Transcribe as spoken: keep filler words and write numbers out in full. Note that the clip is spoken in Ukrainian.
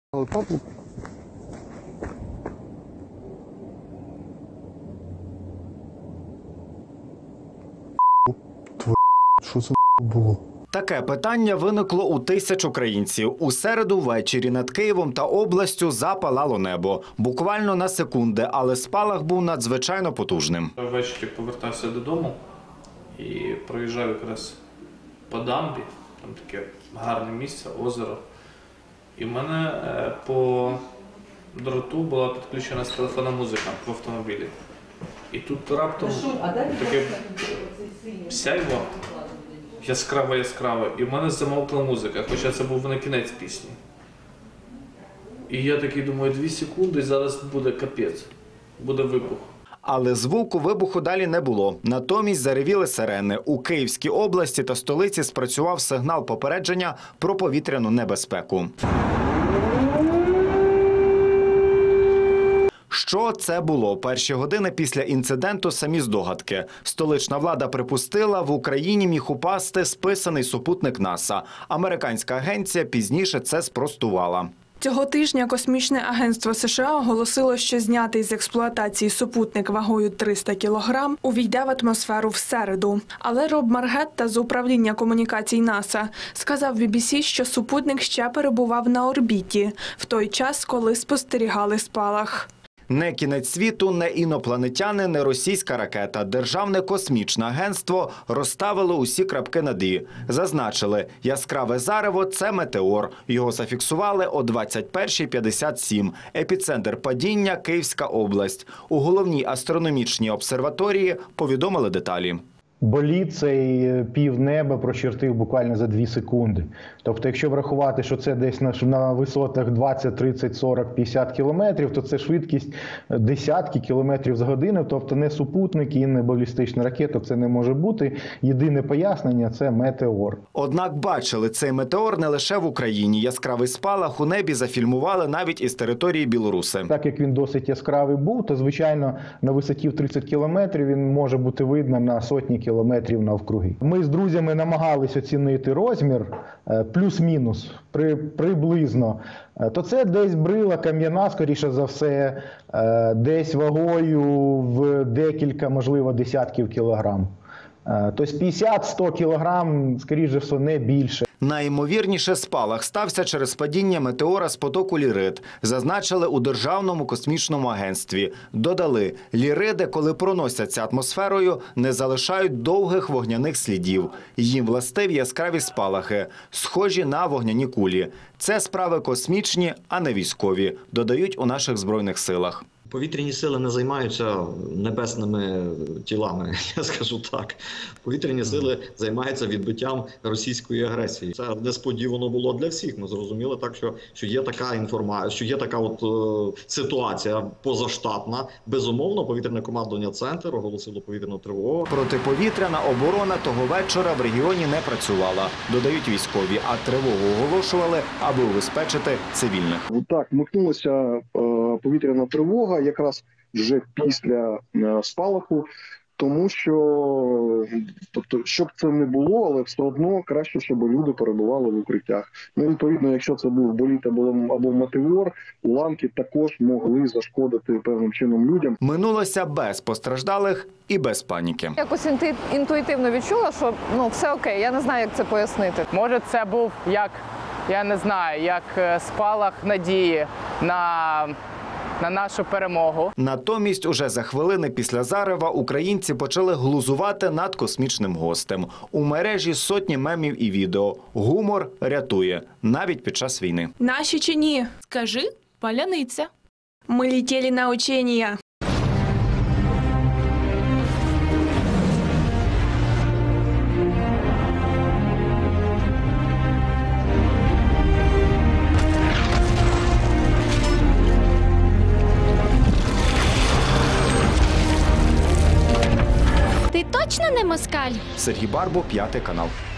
Що це було? Таке питання виникло у тисяч українців. У середу ввечері над Києвом та областю запалало небо. Буквально на секунди, але спалах був надзвичайно потужним. Ввечері повертався додому і проїжджав якраз по дамбі, там таке гарне місце, озеро. І в мене по дроту була підключена з телефона музика в автомобілі. І тут раптом таке сяйво, яскраво-яскраво, і в мене замовкла музика, хоча це був не кінець пісні. І я такий думаю, дві секунди, і зараз буде капець, буде вибух. Але звуку вибуху далі не було. Натомість заревіли сирени. У Київській області та столиці спрацював сигнал попередження про повітряну небезпеку. Що це було? Перші години після інциденту самі здогадки. Столична влада припустила, в Україні міг упасти списаний супутник НАСА. Американська агенція пізніше це спростувала. Цього тижня Космічне агентство США оголосило, що знятий з експлуатації супутник вагою триста кілограм увійде в атмосферу в середу. Але Роб Маргетта з управління комунікацій НАСА сказав бі бі сі, що супутник ще перебував на орбіті в той час, коли спостерігали спалах. Не кінець світу, не інопланетяни, не російська ракета. Державне космічне агентство розставило усі крапки над «і». Зазначили, яскраве зарево – це метеор. Його зафіксували о двадцять першій п'ятдесят сім. Епіцентр падіння – Київська область. У головній астрономічній обсерваторії повідомили деталі. Болід цей півнеба прочертив буквально за дві секунди. Тобто, якщо врахувати, що це десь на, на висотах двадцять, тридцять, сорок, п'ятдесят кілометрів, то це швидкість десятки кілометрів за годину. Тобто не супутник і не балістична ракета, це не може бути. Єдине пояснення – це метеор. Однак бачили цей метеор не лише в Україні. Яскравий спалах у небі зафільмували навіть із території Білоруси. Так як він досить яскравий був, то, звичайно, на висоті в тридцять кілометрів він може бути видно на сотні кілометрів. кілометрів навкруги. Ми з друзями намагалися оцінити розмір, плюс-мінус, при, приблизно. То це десь брила кам'яна, скоріше за все, десь вагою в декілька, можливо, десятків кілограм. Тобто п'ятдесят - сто кілограм, скоріше за все, не більше. Найімовірніше спалах стався через падіння метеора з потоку Лірид. Зазначили у Державному космічному агентстві. Додали, ліриди, коли проносяться атмосферою, не залишають довгих вогняних слідів. Їм властиві яскраві спалахи, схожі на вогняні кулі. Це справи космічні, а не військові, додають у наших Збройних силах. Повітряні сили не займаються небесними тілами, я скажу так. Повітряні сили займаються відбиттям російської агресії. Це несподівано було для всіх. Ми зрозуміли так, що, що є така інформація, що є така от е, ситуація позаштатна. Безумовно, повітряне командування «Центр» оголосило повітряну тривогу. Протиповітряна оборона того вечора в регіоні не працювала, додають військові, а тривогу оголошували, аби убезпечити цивільних. Так, вмикнулася е, повітряна тривога якраз вже після е, спалаху, тому що, тобто, щоб це не було, але все одно краще, щоб люди перебували в укриттях. Ну, відповідно, якщо це був болід або, або метеор, уламки також могли зашкодити певним чином людям. Минулося без постраждалих і без паніки. Якось інтуїтивно відчула, що ну, все окей, я не знаю, як це пояснити. Може, це був як, я не знаю, як спалах надії на... на нашу перемогу. Натомість уже за хвилини після зарева українці почали глузувати над космічним гостем. У мережі сотні мемів і відео. Гумор рятує, навіть під час війни. Наші чи ні? Скажи, паляниця. Ми летіли на учення. Ти точно не москаль? Сергій Барбо, п'ятий канал.